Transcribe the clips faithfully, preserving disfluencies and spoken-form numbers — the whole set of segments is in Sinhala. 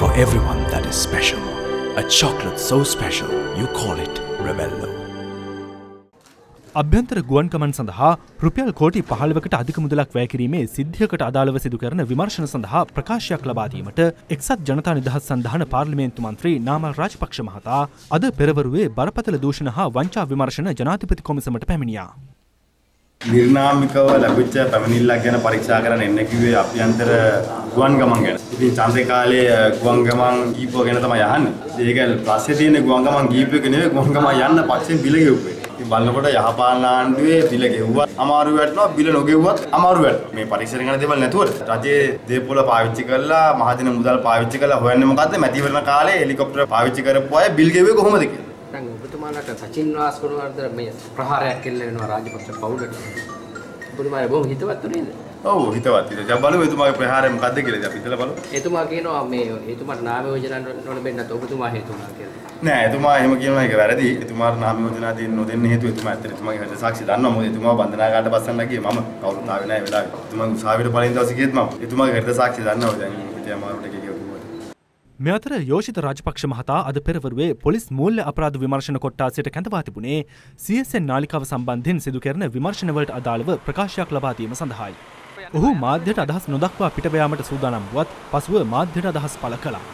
For everyone that is special, a chocolate so special you call it Rebello. අභ්‍යන්තර ගුවන් ගමන් සඳහා රුපියල් කෝටි පහළොවකට අධික මුදලක් වැය කිරීමේ සිද්ධියකට අදාළව සිදු කරන විමර්ශන සඳහා ප්‍රකාශයක් ලබා දීමට එක්සත් ජනතා නිදහස් සන්ධාන පාර්ලිමේන්තු මන්ත්‍රී නාමල් රාජපක්ෂ මහතා අද පෙරවරුවේ බරපතල දූෂණ හා වංචා විමර්ශන ජනාධිපති කොමිසමට පැමිණියා. නිර්නාමිකව ලැබිච්ච පැමිණිල්ලක් ගැන පරීක්ෂා කරන්න එන්න කිව්වේ අභ්‍යන්තර ගුවන් ගමන් ගැන. ඉතින් චන්ද්‍රේ කාලේ ගුවන් ගමන් ගීපුව ගැන තමයි අහන්නේ. ඒක පස්සේ තියෙන ගුවන් ගමන් ගීපුවක නෙවෙයි ගුවන් ගමන් යන්න පස්සේ බිල ගෙව්වේ. ඉතින් බලනකොට යහපාලන ආණ්ඩුවේ බිල ගෙව්වත් අමාරු වැටෙනවා බිල නොගෙව්වත් අමාරු වැටෙනවා. මේ පරීක්ෂණ කරන දේවල් නැතුව රජයේ දේපොළ පාවිච්චි කරලා මහජන මුදල් පාවිච්චි කරලා හොයන්නේ මොකද්ද? මැතිවරණ කාලේ හෙලිකොප්ටර් පාවිච්චි කරපු අය බිල් ගෙව්වේ කොහොමද කියලා. දැන් ඔබතුමාලට සචින් වාස්කුණවර්ධන මේ ප්‍රහාරයක් කෙල්ල වෙනවා රාජපක්ෂ පවුලට. ඔබතුමාගේ බොහොම හිතවත් නේද? ඔව් හිතවත්. ඉතින් බලමු එතුමාගේ ප්‍රහාරය මොකද්ද කියලා අපි හිතලා බලමු. එතුමා කියනවා මේ එතුමාට නාම යෝජනා නොලැබෙන්න නැත්නම් ඔබතුමා හේතුණා කියලා. නෑ එතුමා එහෙම කියනවා ඒක වැරදි. එතුමාට නාම යෝජනා දෙන්න නොදෙන්න හේතුව එතුමා ඇත්තට එතුමාගේ හද සාක්ෂි දන්නවා. මොකද එතුමාව බන්ධනාගාරයට බස්සන්න ගියේ මම කවුරුත් ආවේ නෑ ඒ වෙලාවේ. එතුමාගේ උසාවියට පළවෙනි දවසේ ගියෙත් මම. එතුමාගේ හද සාක්ෂි දන්නවා. දැන් ඉතින් අමාරුට කිව්වා. මේ අතර යෝෂිත රාජපක්ෂ මහතා අද පෙරවරුවේ පොලිස් මූල්‍ය අපරාධ විමර්ශන කොට්ටාසයට කැඳවා තිබුණේ සී එස් එන් නාලිකාව සම්බන්ධයෙන් සිදු කරන විමර්ශනවලට අදාළව ප්‍රකාශයක් ලබා දීම සඳහායි. ඔහු මාධ්‍යට අදහස් නොදක්වා පිටව යාමට සූදානම් වුවත් පසුව මාධ්‍යට අදහස් පළ කළා.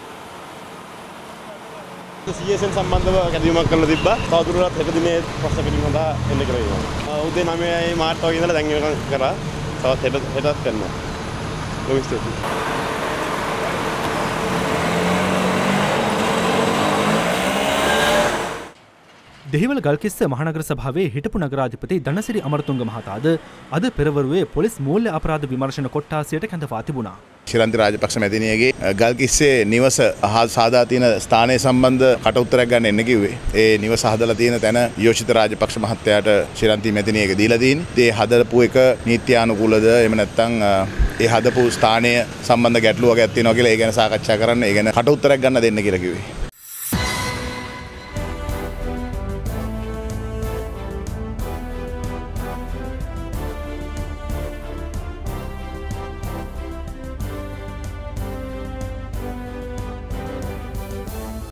සී එස් එන් සම්බන්ධව කැඳවීමක් කරලා තිබ්බා. තවදුරටත් හෙට දිනේ ප්‍රශ්න පිළිම සඳහා එන්න කියලා ඉන්නවා. උදේ නවයයි මාර්ට වගේ ඉඳලා දැන් වෙනකන් කරා. තවත් හෙට හෙටත් කරනවා. ලොවිස්ට් දෙහිවල ගල්කිස්ස මහනගර සභාවේ හිටපු නගරාධිපති ධනසිරි අමරතුංග මහතාද අද පෙරවරුවේ පොලිස් මූල්‍ය අපරාධ විමර්ශන කොට්ටාසයට කැඳවා තිබුණා. ශිරන්ති රාජපක්ෂ මැතිණියගේ ගල්කිස්සේ නිවස සාදා තියෙන ස්ථානය සම්බන්ධ කට උත්තරයක් ගන්න එන්න කිව්වේ. ඒ නිවස හදලා තියෙන තැන යෝෂිත රාජපක්ෂ මහත්තයාට ශිරන්ති මැතිණියක දීලා තියෙන්නේ. ඒ හදපු එක නීත්‍යානුකූලද එහෙම නැත්නම් ඒ හදපු ස්ථානය සම්බන්ධ ගැටලුවක් තියෙනවා කියලා ඒ ගැන සාකච්ඡා කරන්න ඒ ගැන කට උත්තරයක් ගන්න දෙන්න කියලා කිව්වේ.